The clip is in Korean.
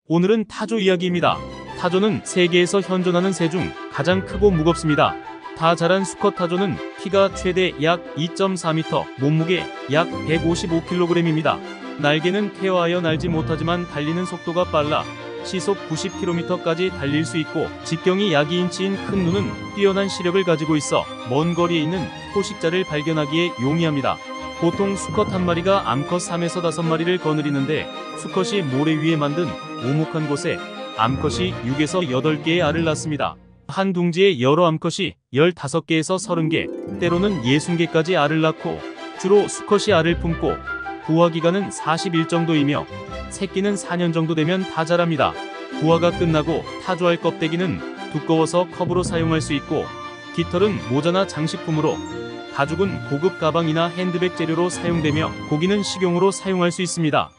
오늘은 타조 이야기입니다. 타조는 세계에서 현존하는 새 중 가장 크고 무겁습니다. 다 자란 수컷 타조는 키가 최대 약 2.4m, 몸무게 약 155kg입니다. 날개는 케어하여 날지 못하지만 달리는 속도가 빨라 시속 90km까지 달릴 수 있고 직경이 약 2인치인 큰 눈은 뛰어난 시력을 가지고 있어 먼 거리에 있는 포식자를 발견하기에 용이합니다. 보통 수컷 한 마리가 암컷 3에서 5마리를 거느리는데 수컷이 모래 위에 만든 오목한 곳에 암컷이 6에서 8개의 알을 낳습니다. 한 둥지에 여러 암컷이 15개에서 30개, 때로는 60개까지 알을 낳고 주로 수컷이 알을 품고 부화기간은 40일 정도이며 새끼는 4년 정도 되면 다 자랍니다. 부화가 끝나고 타조알 껍데기는 두꺼워서 컵으로 사용할 수 있고 깃털은 모자나 장식품으로, 가죽은 고급 가방이나 핸드백 재료로 사용되며 고기는 식용으로 사용할 수 있습니다.